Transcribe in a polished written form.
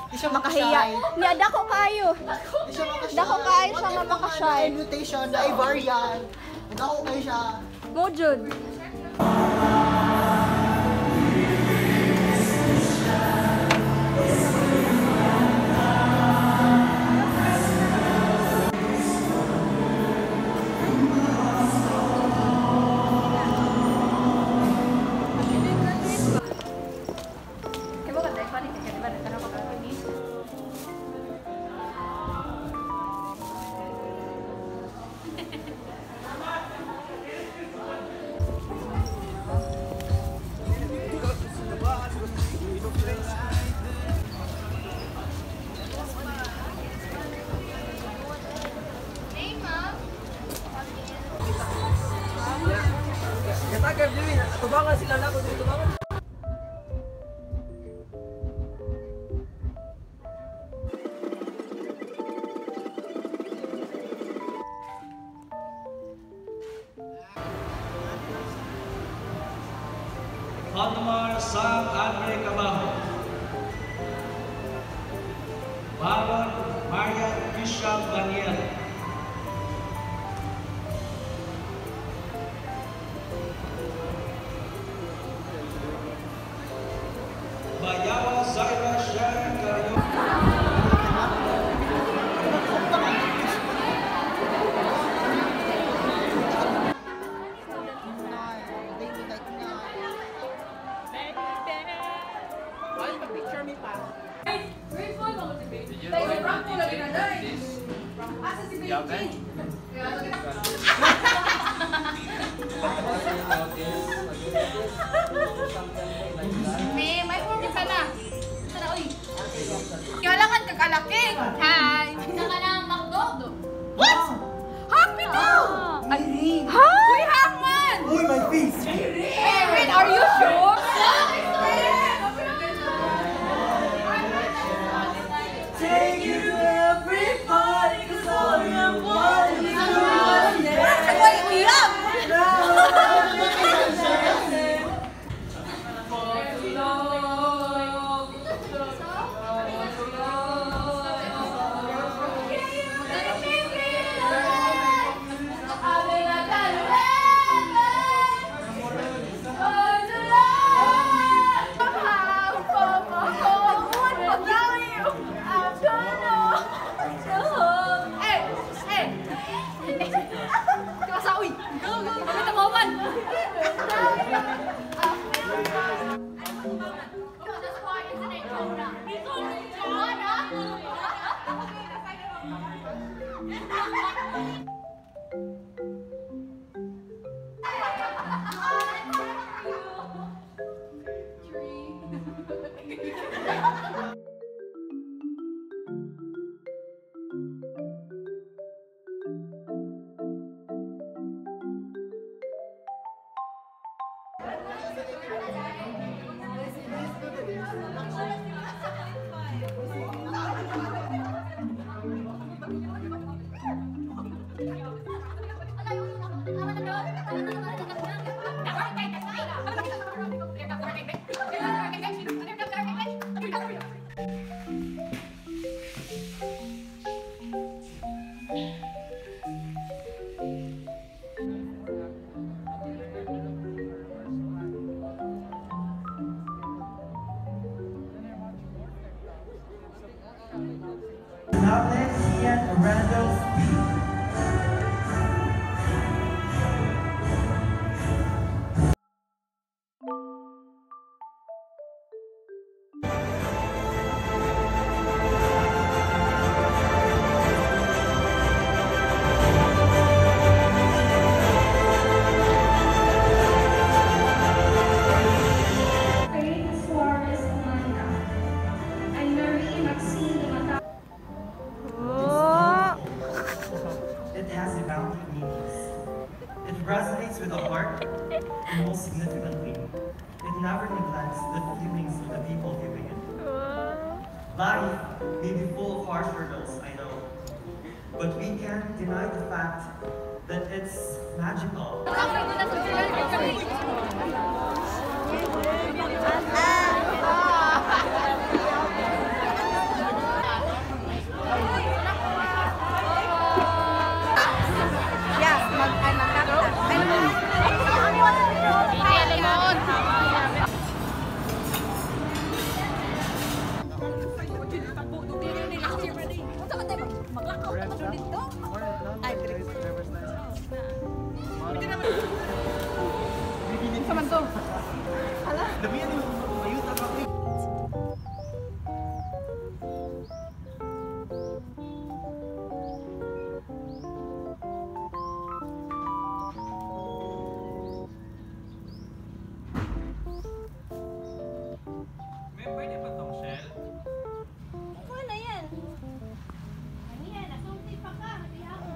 Di siya makahiya. Niya dako kayo. Di siya makashy. Dako kayo siya nga makashy. Mutation na ay variant. Dako kayo siya. Mo jud. Tubangan sila na kung tubangan. Otmar Sam Andre Cabajo, Baron Marian Bishop Daniel, Bayawa Zaira Sharon Carrion. May order ka na. Tara, uy. Kailangan kakalaking. Hi. Punta ka na McDo. What? Happy to! Hi! Uy, Hangman! Uy, my face! Erin, are you sure? Take you to every party, 'cause all you want is to run there. Wait, we up! resonates with the heart, and most significantly, it never neglects the feelings of the people viewing it. Life may be full of harsh hurdles, I know, but we can't deny the fact that it's magical. Ano na yan? Ano yan? Nasunti pa ka. Hati ako.